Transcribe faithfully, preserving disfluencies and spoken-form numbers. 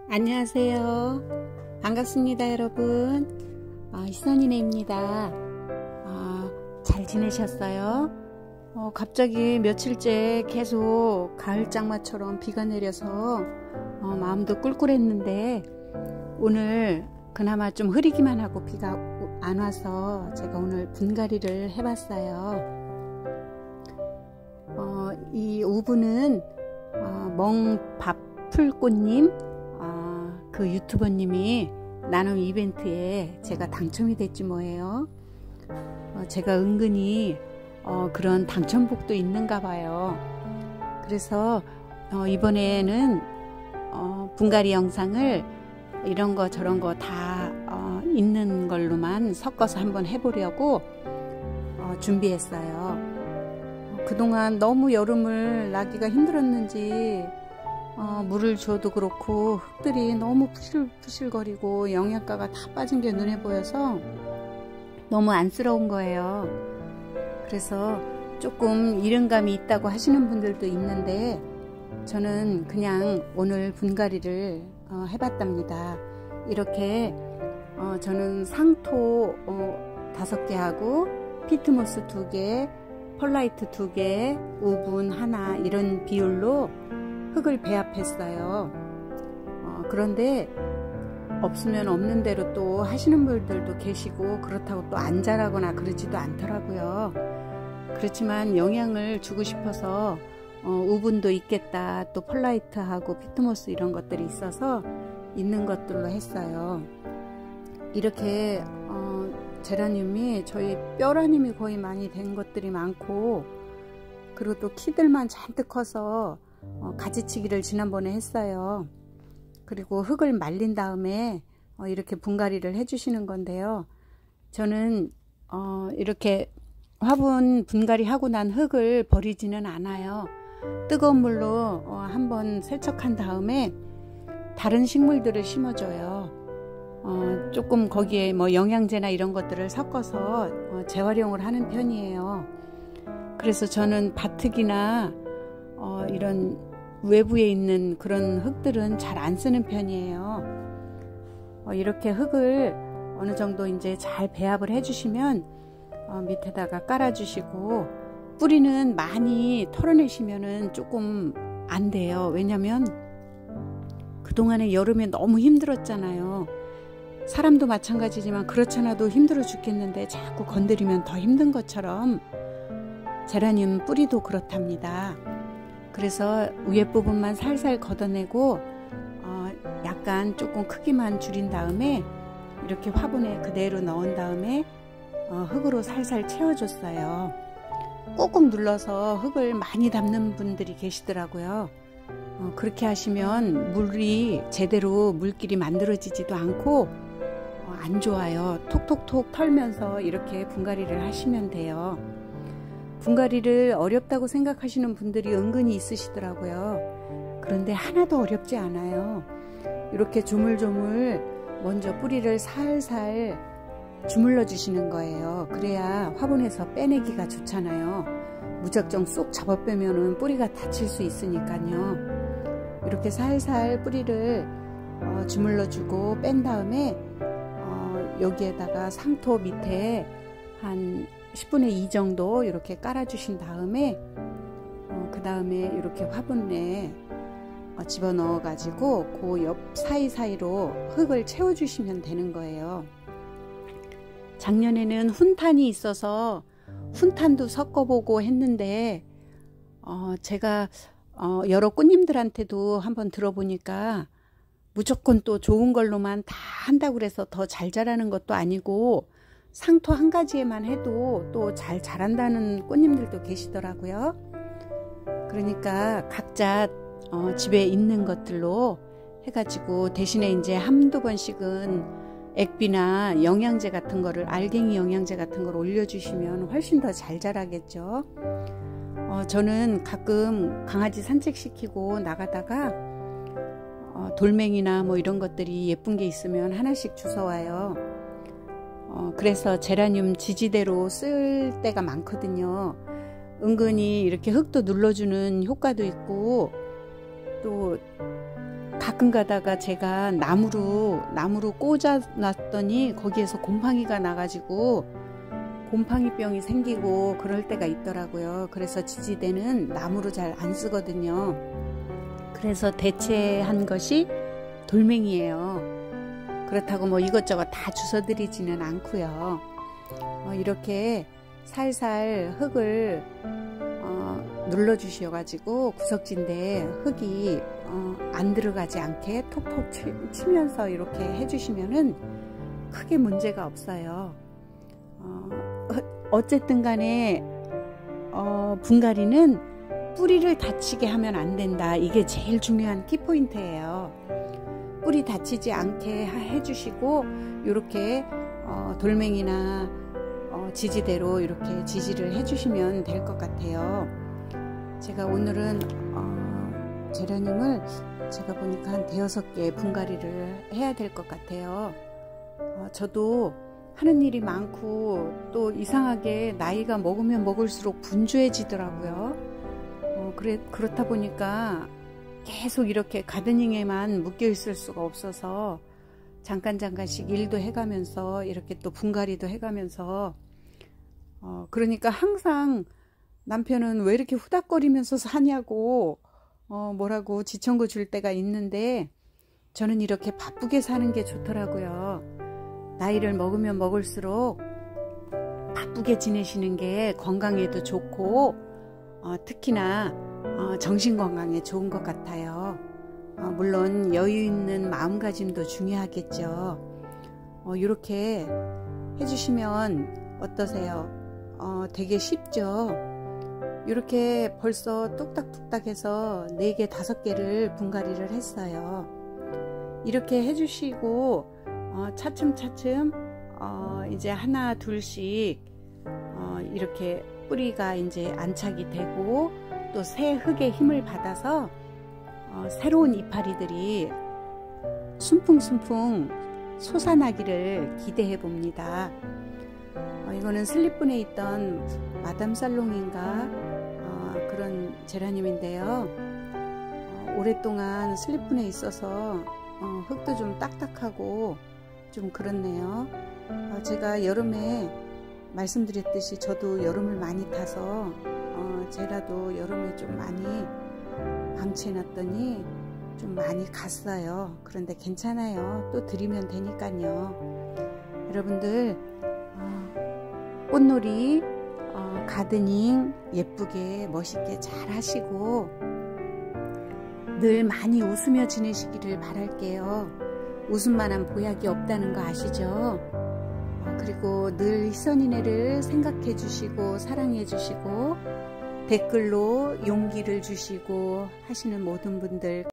안녕하세요. 반갑습니다, 여러분. 아, 희선이네입니다. 아, 잘 지내셨어요? 어, 갑자기 며칠째 계속 가을장마처럼 비가 내려서 어, 마음도 꿀꿀했는데 오늘 그나마 좀 흐리기만 하고 비가 안 와서 제가 오늘 분갈이를 해봤어요. 어, 이 우분은 어, 멍밥풀꽃님 그 유튜버님이 나눔 이벤트에 제가 당첨이 됐지 뭐예요. 어, 제가 은근히 어, 그런 당첨복도 있는가 봐요. 그래서 어, 이번에는 어, 분갈이 영상을 이런 거 저런 거 다 어, 있는 걸로만 섞어서 한번 해보려고 어, 준비했어요. 어, 그동안 너무 여름을 나기가 힘들었는지 어, 물을 줘도 그렇고 흙들이 너무 푸실푸실거리고 영양가가 다 빠진 게 눈에 보여서 너무 안쓰러운 거예요. 그래서 조금 이른감이 있다고 하시는 분들도 있는데 저는 그냥 오늘 분갈이를 어, 해봤답니다. 이렇게 어, 저는 상토 어, 다섯 개 하고 피트모스 두 개, 펄라이트 두 개, 우분 하나 이런 비율로 흙을 배합했어요. 어, 그런데 없으면 없는 대로 또 하시는 분들도 계시고 그렇다고 또 안 자라거나 그러지도 않더라고요. 그렇지만 영양을 주고 싶어서 어, 우분도 있겠다, 또 펄라이트하고 피트모스 이런 것들이 있어서 있는 것들로 했어요. 이렇게 어, 제라늄이 저희 뼈라늄이 거의 많이 된 것들이 많고 그리고 또 키들만 잔뜩 커서 어, 가지치기를 지난번에 했어요. 그리고 흙을 말린 다음에 어, 이렇게 분갈이를 해주시는 건데요. 저는 어, 이렇게 화분 분갈이 하고 난 흙을 버리지는 않아요. 뜨거운 물로 어, 한번 세척한 다음에 다른 식물들을 심어줘요. 어, 조금 거기에 뭐 영양제나 이런 것들을 섞어서 어, 재활용을 하는 편이에요. 그래서 저는 바특이나 어, 이런 외부에 있는 그런 흙들은 잘 안 쓰는 편이에요. 어, 이렇게 흙을 어느 정도 이제 잘 배합을 해주시면 어, 밑에다가 깔아주시고 뿌리는 많이 털어내시면은 조금 안 돼요. 왜냐면 그동안에 여름에 너무 힘들었잖아요. 사람도 마찬가지지만 그렇잖아도 힘들어 죽겠는데 자꾸 건드리면 더 힘든 것처럼 제라늄 뿌리도 그렇답니다. 그래서 위에 부분만 살살 걷어내고 어, 약간 조금 크기만 줄인 다음에 이렇게 화분에 그대로 넣은 다음에 어, 흙으로 살살 채워줬어요. 꾹꾹 눌러서 흙을 많이 담는 분들이 계시더라고요. 어, 그렇게 하시면 물이 제대로 물길이 만들어지지도 않고 어, 안 좋아요. 톡톡톡 털면서 이렇게 분갈이를 하시면 돼요. 분갈이를 어렵다고 생각하시는 분들이 은근히 있으시더라고요. 그런데 하나도 어렵지 않아요. 이렇게 조물조물 먼저 뿌리를 살살 주물러 주시는 거예요. 그래야 화분에서 빼내기가 좋잖아요. 무작정 쏙 잡아 빼면은 뿌리가 다칠 수 있으니까요. 이렇게 살살 뿌리를 어, 주물러 주고 뺀 다음에 어, 여기에다가 상토 밑에 한 십분의 이 정도 이렇게 깔아 주신 다음에 어, 그 다음에 이렇게 화분에 어, 집어넣어 가지고 그 옆 사이사이로 흙을 채워 주시면 되는 거예요. 작년에는 훈탄이 있어서 훈탄도 섞어보고 했는데 어, 제가 어, 여러 꽃님들한테도 한번 들어보니까 무조건 또 좋은 걸로만 다 한다고 그래서 더 잘 자라는 것도 아니고 상토 한 가지에만 해도 또 잘 자란다는 꽃님들도 계시더라고요. 그러니까 각자 어, 집에 있는 것들로 해가지고 대신에 이제 한두 번씩은 액비나 영양제 같은 거를 알갱이 영양제 같은 걸 올려주시면 훨씬 더 잘 자라겠죠. 어, 저는 가끔 강아지 산책시키고 나가다가 어, 돌멩이나 뭐 이런 것들이 예쁜 게 있으면 하나씩 주워와요. 어, 그래서 제라늄 지지대로 쓸 때가 많거든요. 은근히 이렇게 흙도 눌러주는 효과도 있고 또 가끔 가다가 제가 나무로 나무로 꽂아 놨더니 거기에서 곰팡이가 나가지고 곰팡이병이 생기고 그럴 때가 있더라고요. 그래서 지지대는 나무로 잘 안 쓰거든요. 그래서 대체한 것이 돌멩이에요. 그렇다고 뭐 이것저것 다 주워드리지는 않고요. 어, 이렇게 살살 흙을 어, 눌러 주셔가지고 구석진데 흙이 어, 안 들어가지 않게 톡톡 치, 치면서 이렇게 해주시면은 크게 문제가 없어요. 어, 어쨌든 간에 어, 분갈이는 뿌리를 다치게 하면 안 된다. 이게 제일 중요한 키포인트예요. 뿌리 다치지 않게 해주시고 이렇게 어, 돌멩이나 어, 지지대로 이렇게 지지를 해주시면 될 것 같아요. 제가 오늘은 어, 제라늄을 제가 보니까 한 대여섯 개 분갈이를 해야 될 것 같아요. 어, 저도 하는 일이 많고 또 이상하게 나이가 먹으면 먹을수록 분주해지더라고요. 어, 그래, 그렇다 보니까 계속 이렇게 가드닝에만 묶여 있을 수가 없어서 잠깐 잠깐씩 일도 해가면서 이렇게 또 분갈이도 해가면서 어, 그러니까 항상 남편은 왜 이렇게 후닥거리면서 사냐고 어, 뭐라고 지청구 줄 때가 있는데 저는 이렇게 바쁘게 사는 게 좋더라고요. 나이를 먹으면 먹을수록 바쁘게 지내시는 게 건강에도 좋고 어, 특히나 어, 정신건강에 좋은 것 같아요. 어, 물론 여유 있는 마음가짐도 중요하겠죠. 어, 이렇게 해주시면 어떠세요? 어, 되게 쉽죠? 이렇게 벌써 뚝딱뚝딱 해서 네 개, 다섯 개를 분갈이를 했어요. 이렇게 해주시고 어, 차츰차츰 어, 이제 하나 둘씩 어, 이렇게 뿌리가 이제 안착이 되고 또 새 흙의 힘을 받아서 어, 새로운 이파리들이 순풍순풍 솟아나기를 기대해 봅니다. 어, 이거는 슬립분에 있던 마담 살롱인가 어, 그런 제라늄인데요. 어, 오랫동안 슬립분에 있어서 어, 흙도 좀 딱딱하고 좀 그렇네요. 어, 제가 여름에 말씀드렸듯이 저도 여름을 많이 타서 어, 제라도 여름에 좀 많이 방치해 놨더니 좀 많이 갔어요. 그런데 괜찮아요. 또 드리면 되니까요. 여러분들 어, 꽃놀이 어, 가드닝 예쁘게 멋있게 잘 하시고 늘 많이 웃으며 지내시기를 바랄게요. 웃음만한 보약이 없다는 거 아시죠? 어, 그리고 늘 희선이네를 생각해 주시고 사랑해 주시고 댓글로 용기를 주시고 하시는 모든 분들